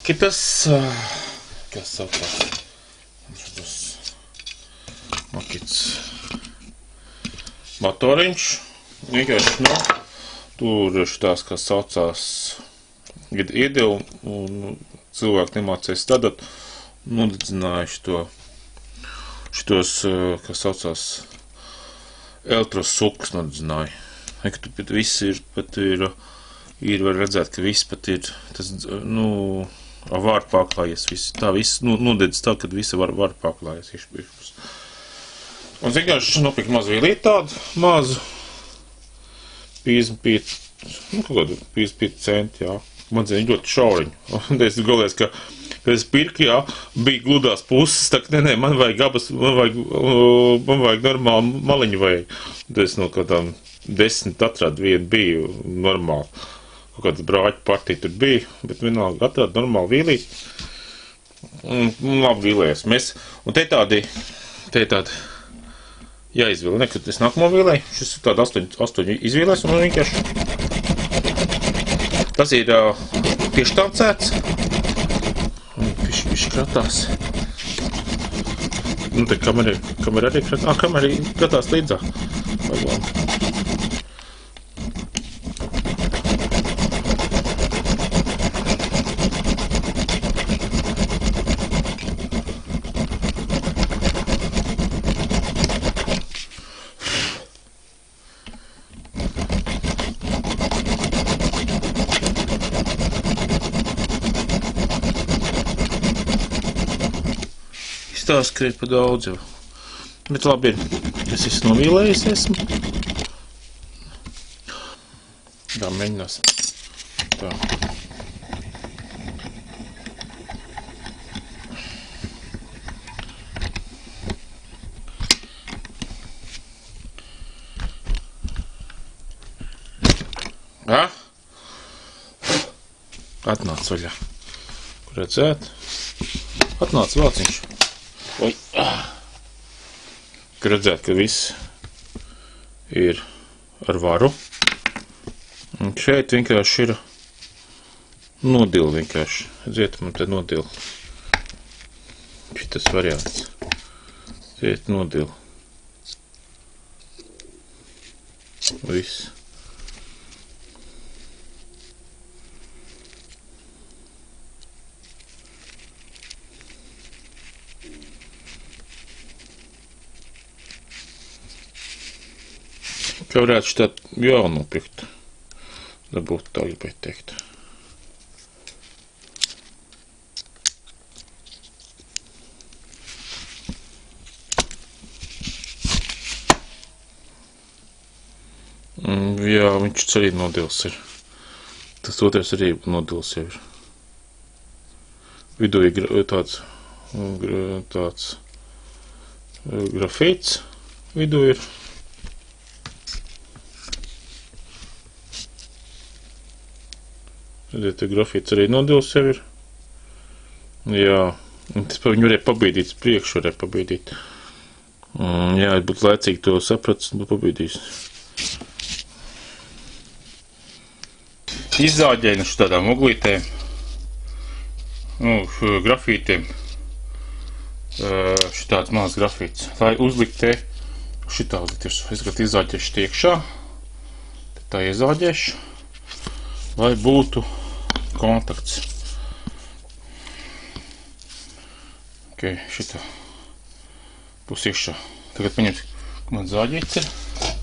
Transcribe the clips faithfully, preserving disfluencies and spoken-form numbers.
kitas, kas saucās, šis makits motoriņš, vienkārši, nu, tur šitās, kas saucās iedevu, un cilvēki nemācēs stādot, nudedzinājuši to, šitos, kas saucās, elektrosukus nudedzināja. Ka tu pat viss ir, pat ir, ir, var redzēt, ka viss pat ir, tas, nu, var pārklājies, viss, tā viss, nu, nudedz tā, kad visi var, var pārklājies. Un vienkārši nopirkt mazu vīlīti tādu, mazu, piecdesmit pieci, nu, kaut kādu piecdesmit pieci centi, jā. Man zina ļoti šauriņu. Un es galvēs, ka, kad es pirku, jā, bija gludās puses, tā ka, nē, nē, man vajag abas, man vajag, man vajag normāli maliņu vajag. Un es no kādām desmit atrādu vienu biju normāli. Kaut kāds brāķu partija tur bija, bet vienalga atrādu normāli vīlīt. Un, un labi vīlējas. Mēs, un te tādi, te tādi, jāizvīlē, ne, kad es nākamo vīlēju, šis ir tādi astoņi, astoņi izvīlēs, un man vienkārši. Tas ir uh, pieštāncēts. Viņš, viņš kratās. Nu, te kamera, kamera arī kratās. Ā, kamera kratās līdzā. Pagām. Tās skriet pa daudz jau. Bet labi ir. Es esmu novīlējies esmu. Tā, mēģinās. Tā. Ā? Atnāc vaļā. Kur redzēt? Atnāc vāciņš. Oi. Ka redzēt, ka viss ir ar varu. Un šeit vienkārši ir nodila vienkārši. Redziet, man te nodila. Šitas variants. Redziet, nodila. Viss. Kā varētu šitāt jaunu nopirkt. Dabūt tā gribētu teikt. Mm, jā, viņš arī nodils ir. Tas otrais arī nodils jau ir. Vidū ir tāds, tāds grafīts. Vidū ir. Redziet, te grafīts arī nodils jau ir. Jā, un tas pa viņu varēja pabīdīt, priekšu varēja pabīdīt. Un, jā, es būtu laicīgi to sapratis, būtu pabīdījis. Izzāģēju šitādām uglītēm, nu, grafītiem, šitāds mazs grafīts, lai uzlikt te šitā uzlikt. Es gat izzāģēšu tiekšā, tā iezāģēšu, lai būtu kontakts. Ok, šitā būs iekšā. Tagad paņemt, ka man zāģīts ir.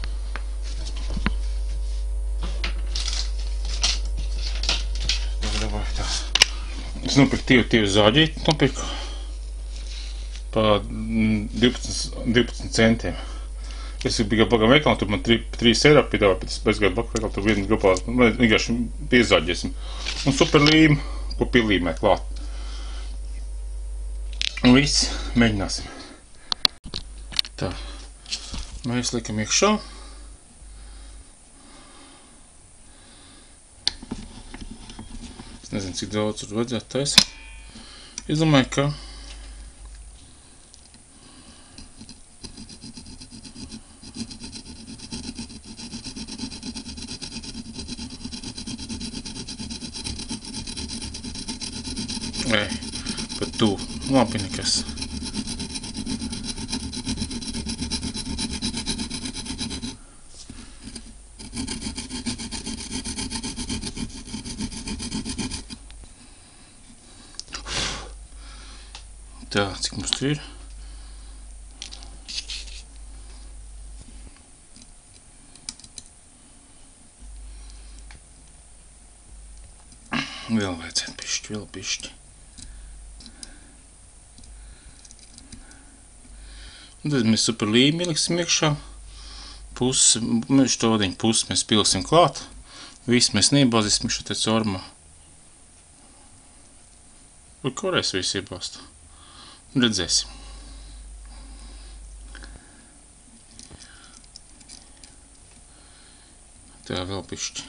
Es nopirku tīvu, tīvu zāģīti, nopirku pa divpadsmit centiem. Es biju bagam veikalā, tur man trīs eiro piedāvā, bet es bezgāju bagam veikalā, tur vienu grupā, man vienkārši piezāģēsim. Un super līmu, ko pilīmē klāt. Un viss, mēģināsim. Tā, mēs liekam iekšā. Es nezinu, cik daudz tur vajadzētu taisīt. Es domāju, ka Ei, pat tu. Labi, nekas. Tā, cik mums tur ir? Vēl vajadzētu pišķi, vēl pišķi. Un tad mēs super līmi ieliksim iekšā. Pusi, mēs to vadiņu pusi mēs pilsim klāt. Visu mēs neibāzīsim iekšā te caurumā. Vai koreiz visu iebāzt? Redzēsim. Tā vēl pišķi.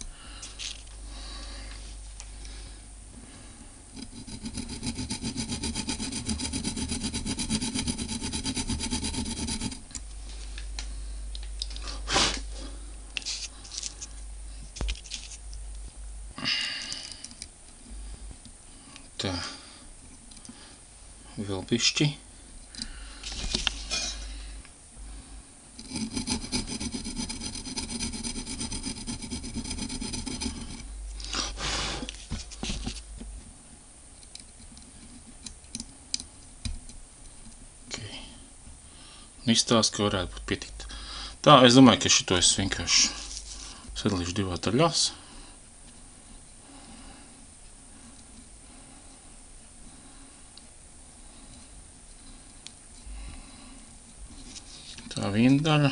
Tā. Vēl pišķi. Okay. Un izstāst, ka varētu būt pietikt. Tā, es domāju, ka šito es vienkārši sadalīšu divās daļās. Tā viena daļa.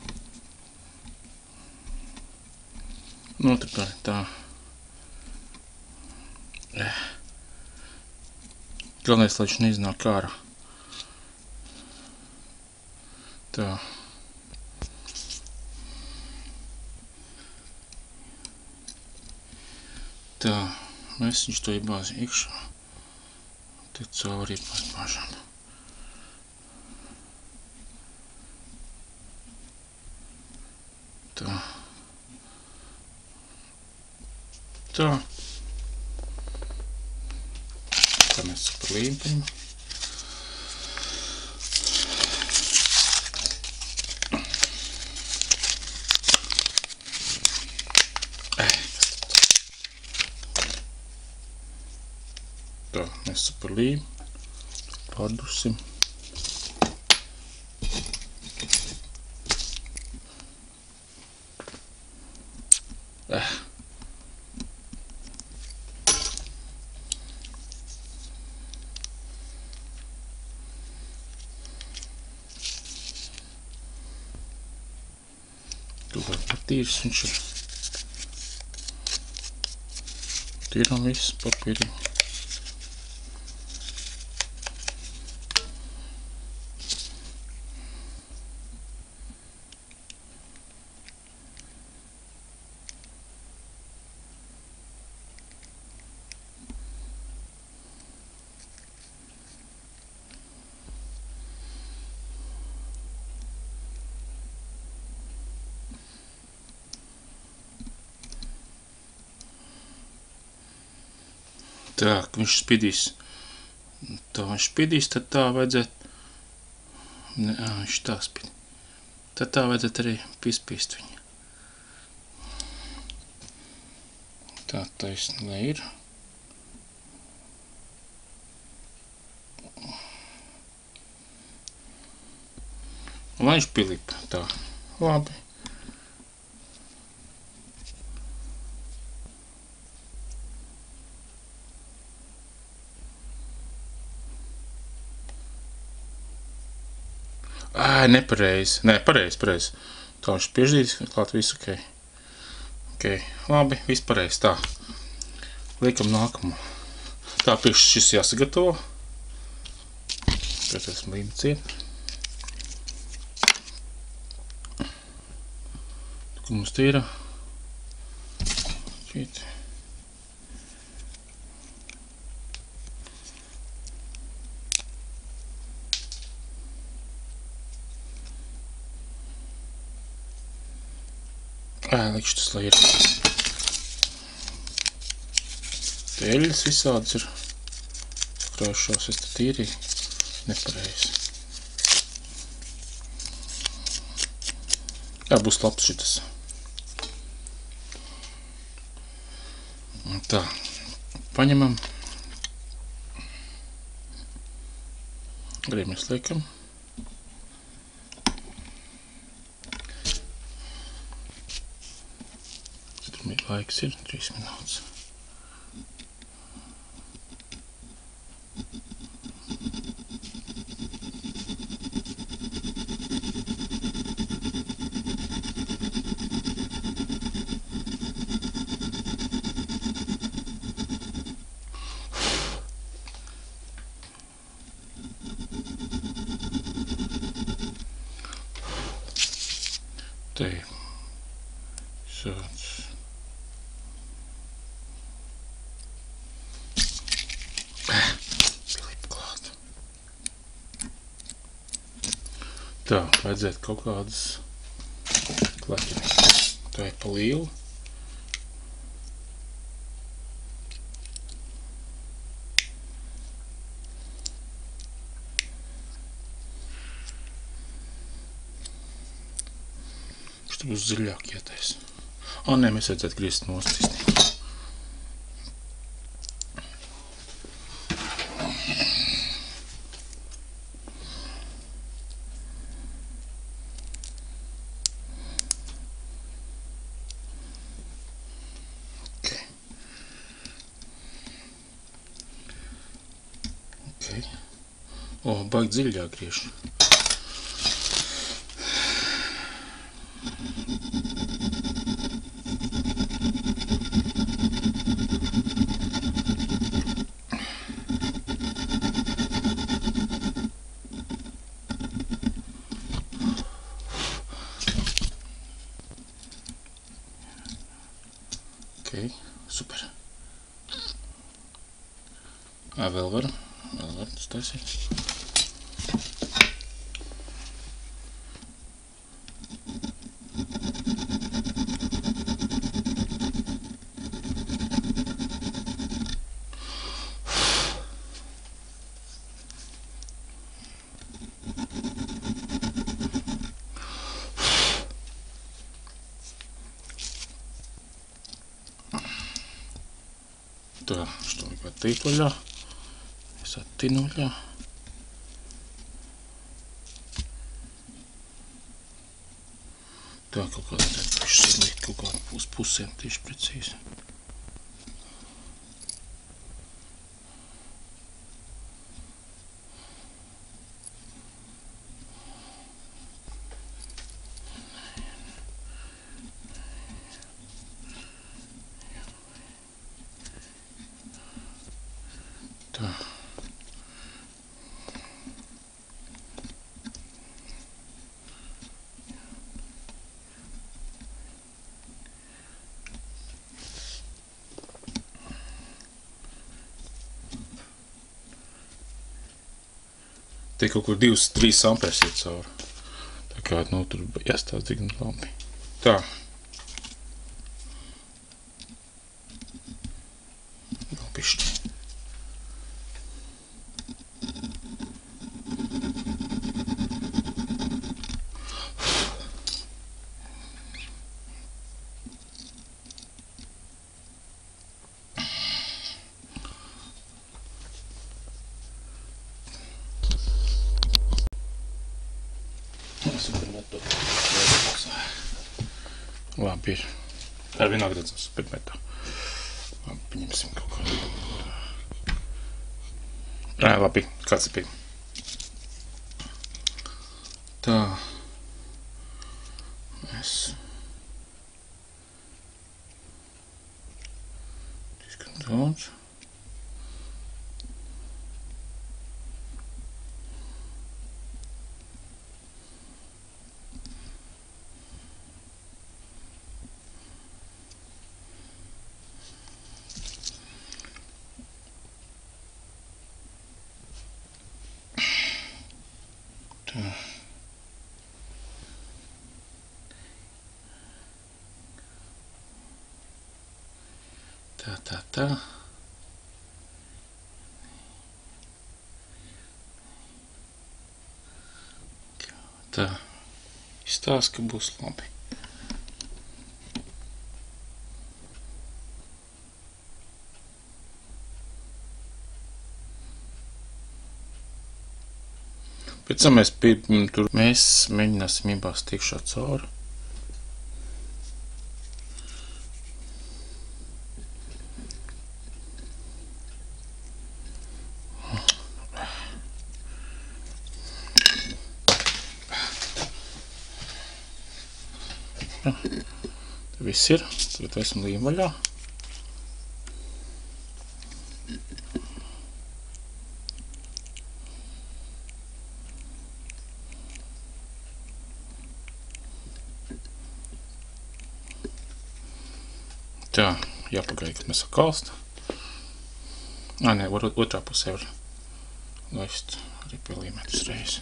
Un otra daļa tā. Eh. Galvenais, lai viņš neiznāk ārā. Tā. Tā. Mēs viņš to iebāzi iekšā. Te cauri iebāžam. Tā. Tā. Tā mēs super līmpim. Tā, mēs super līm. Pārdusim. Eh. Tu vēl patīrs, viņš ir. Tīram viss papīri. Tā, ka viņš spidīs. Tā viņš spidīs, tad tā vajadzētu. Ne, ā, viņš tā spid. Tad tā vajadzētu arī piespiest viņu. Tā taisni, lai ir. Un lai viņš pilipa. Tā. Labi. Ā, nepareizi. Nē, pareizi, pareizi. Tā viņš pieždīs, klāt visu, ok. Ok, labi, viss pareizi. Tā. Liekam nākamo. Tā, priekš šis jāsagatavo. Pēc esmu līmi ciet. Kur mums tīra? Šīt. Ā, likšu tas, lai ir. Teļas visādas ir. krāšos, es te tīrīju nepareizi. Jā, būs labs šitas. Tā, paņemam. Arī mēs liekam. Laiks ir trīs minūtes. Te sāc. Tā, vajadzētu kaut kādas klaķiņas. Tā ir pa lielu. Šitā būs dziļāk ietais. Ā, nē, mēs vajadzētu griezt nost īstenībā. O, baigi dziļi jāgriež. Ok, super. Ā, vēl var, vēl var tas taisīt. Tā, что мы готовим vaļā. Es attinu vaļā. Tā, kaut kādā tad izlikt kaut kādu pus pusēm tieši precīzi. Tā. Te kaut kur divas, trīs ampērs iet cauri. Tā kā, nu, tur jāstāv cik labi. Tā. Vēl pišķi. Supermeto. Labi ir. Ar vienāk redzam supermeto. Labi, paņemsim kaut kādu. Ā, labi, kāds ir pie. Tā. Mēs. Diezgan daudz. Tā. Tā, tā, tā. Tā, izstāsta, ka būs labi. Pēc tam mēs, pie, tur, mēs mēģināsim iebāzt iekšā cauri. Ja, tā viss ir. Tagad esmu līm vaļā. Tā, jāpagaida, kad mēs sakalst. Ā, nē, otrā pusē var laist arī pie līmetus reiz.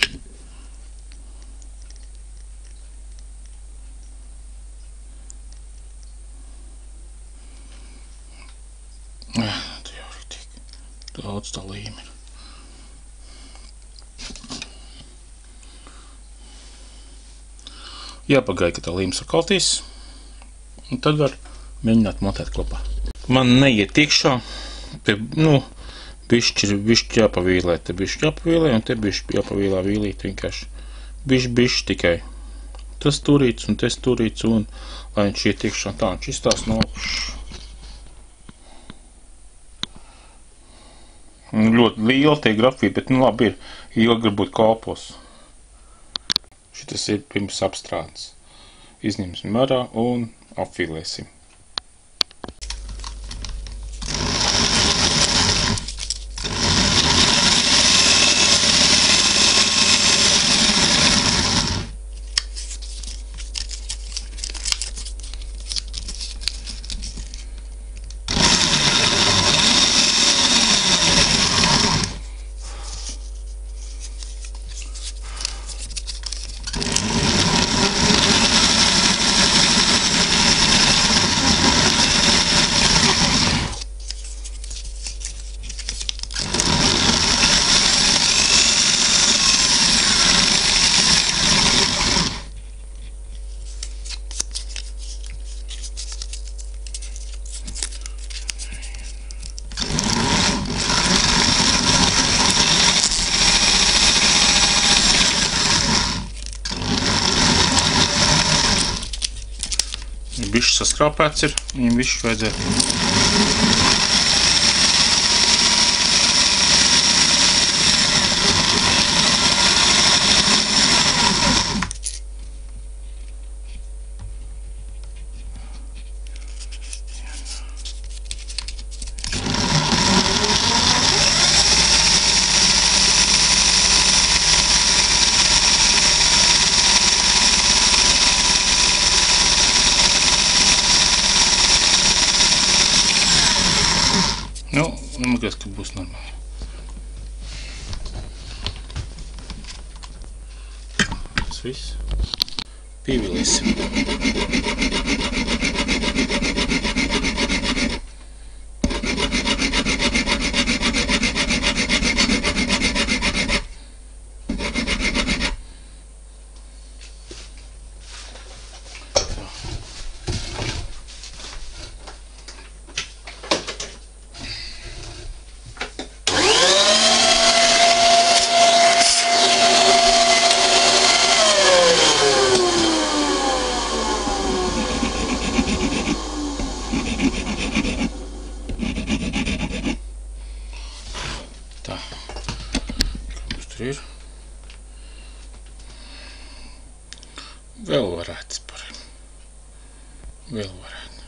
Ā, tā jau arī tik daudz tā līme ir. Jāpagaida, kad tā līme sakaltīs, un tad var mēģināt montēt kopā. Man neiet iekšā, te, nu, bišķi ir bišķi jāpavīlē, te bišķi jāpavīlē, un te bišķi jāpavīlē vīlīt vienkārši. Bišķi, bišķi tikai. Tas turīts, un tas turīts, un lai viņš iet iekšā tā, viņš izstās no augšas. Ļoti liela tie grafī, bet, nu, labi ir, ilgi būt kalpos. Šitas ir pirms apstrādes. Izņemsim ārā un apfīlēsim. Bišķi saskrāpēts ir, viņam bišķi vajadzētu. Nu, man liekas, ka būs normāli. Tas viss. Pievilīsim. Tā, kas tur ir? Vēl varētu spari. Vēl varētu.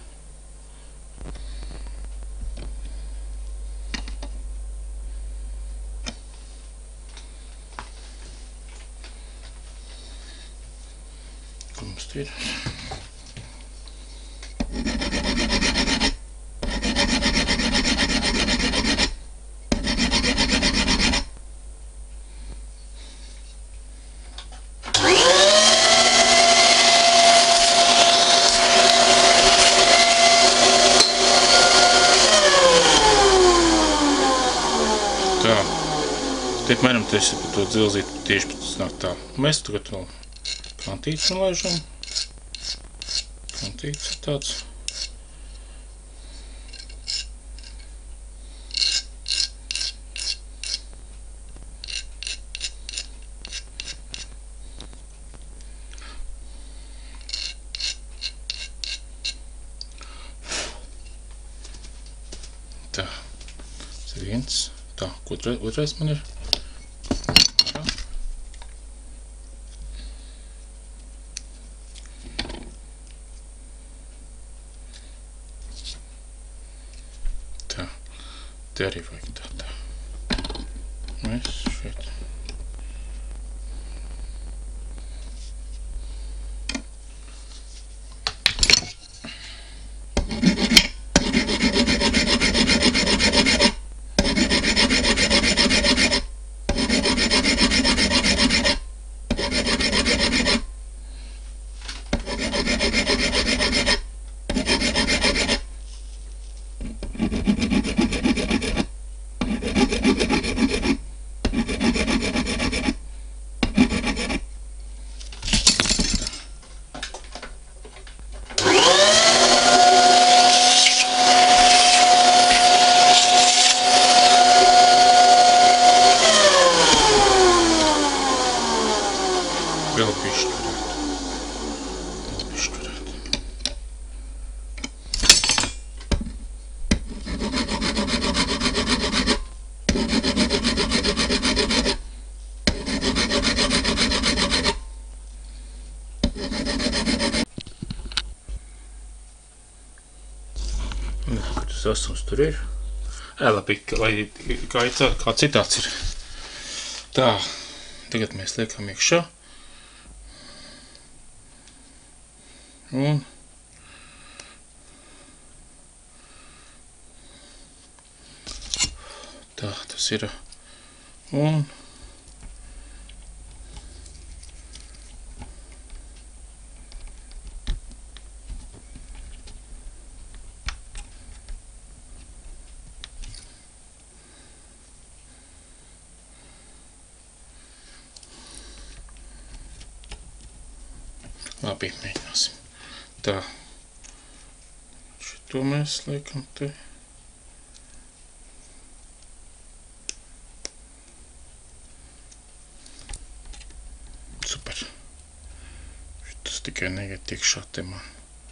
Kur mums tur ir? Tā, tiek mēram tieši par to dzilzīt, tieši pat nāk tā. Mēs tagad vēl Kantīts nolaižam. Kantīts ir tāds. Tā, tas ir viens. Tā, otrais, otrais man ir. Tā. Tā, te arī vajag tā, tā. Mēs šeit. Vēl bišķi varētu. Vēl bišķi varētu. Kur tas asums tur ir? Ē, labi, lai kā, kā citāds ir. Tā, tagad mēs liekam iekšā. Un tā tas ir. Un labi, mēģināsim. Tā, šito mēs liekam te. Super. Šitas tikai neiet iekšā te man.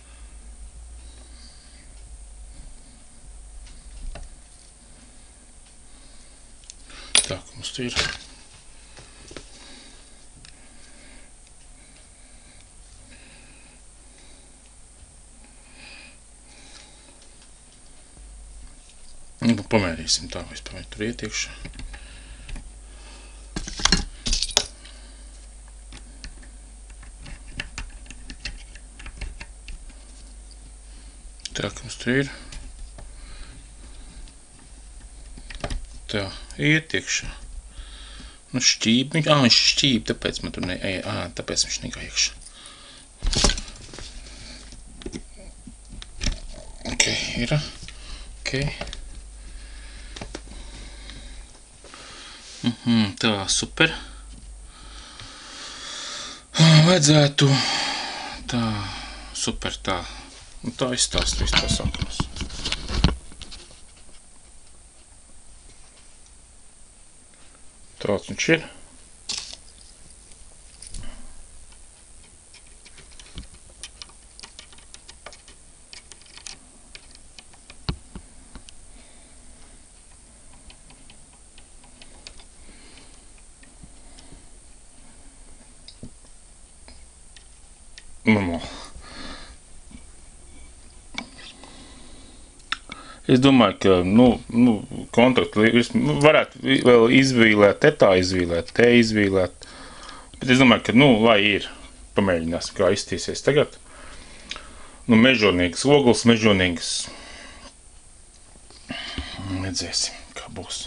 Tā, ka mums te ir. Nu, pamērīsim tā, vai es pamēr tur iet iekšā. Tā, ka mums tur ir. Tā, iet iekšā. Nu, šķīb, ā, viņš šķīb, tāpēc man tur ne, ā, tāpēc viņš negā iekšā. Ok, ir. Ok. Mhm, tā, super. Vajadzētu. Tā, super, tā. Un tā izstāst visu tā sākums. Tāds viņš ir. Normāli. Es domāju, ka, nu, nu kontaktu varētu vēl izvīlēt, te tā izvīlēt, te izvīlēt. Bet es domāju, ka, nu, lai ir, pamēģināsim, kā iztīsies tagad. Nu, mežonīgas ogles, mežonīgas. Redzēsim, kā būs.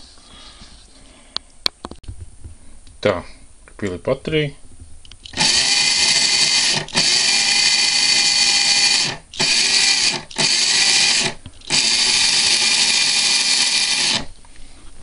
Tā, pili bateriju.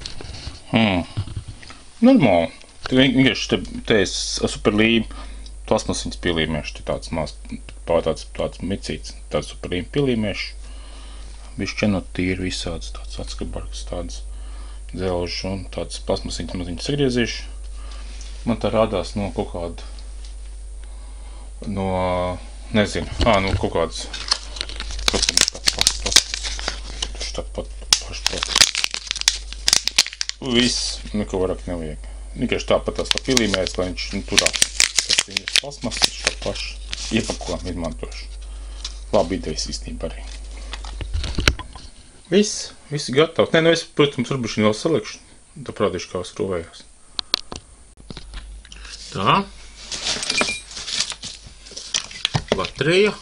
Hmm. Normāli. Vienkārši te, te es super lību plasmasiņas pilīmieši, tāds mās, pār tāds, tāds micīts, tāds superīm pilīmieši. Bišķenot tīri visāds, tāds atskabargs, tāds dzelžs un tāds plasmasiņas maziņas sagriezīši. Man tā rādās no kaut kāda, no, nezinu, ā, no kaut kādas, kas tam ir tāds pats, tas tāpat paši pats. Viss, neko vairāk nevajag. Vienkārši tāpat tās tā pilīmēs, lai viņš nu, turās. Tas ir plasmasas, tā paši iepakojumi izmantošu. Labi idejas īstenībā arī. Viss, viss gatavs. Nē, nu es, protams, varbūt šī vēl salikšu. Tā prādīšu, kā skrūvējās. Tā. Baterija.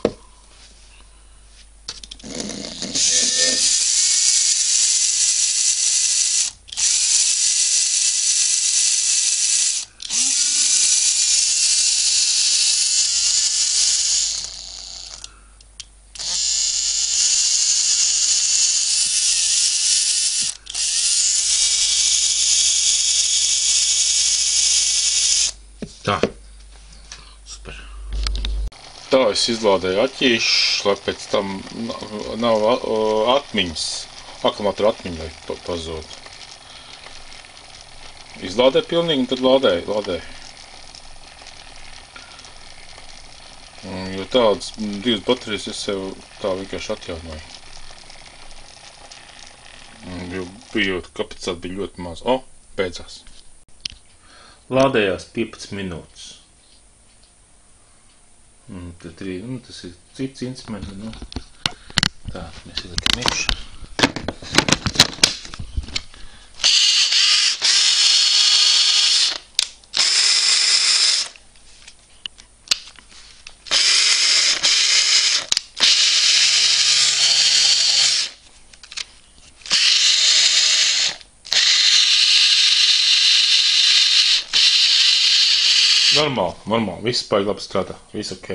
Tā, super. Tā es izlādēju aķīšu, lai pēc tam nav atmiņas, akumulātora atmiņa, lai pazūd. Izlādēju pilnīgi, un tad lādēju, lādēju. Jo tādas divas baterijas es sev tā vienkārši atjaunoju. Jo bija, kapacitāte bija ļoti maz. O, beidzās. Lādējās piecpadsmit minūtes. Un tad arī, nu, tas ir cits instruments, nu. Tā, mēs ielikam iekšā. Normāli, normāli, viss paigi labi strādā, viss ok.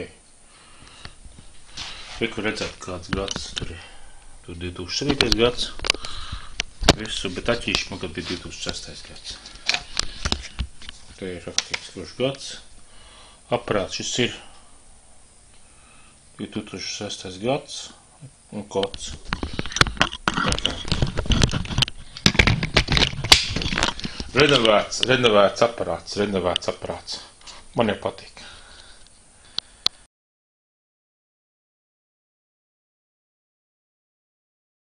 Reku redzēt, kāds gads tur ir. Tur divi tūkstoši septītais gads. Visu, bet aķīši man, kad bija divi tūkstoši sestais gads. Te ir rakstīts, kurš gads. Aparāts šis ir divi tūkstoši sestais gads un kods. Renovēts, renovēts aparāts, renovēts aparāts. Man jau patīk.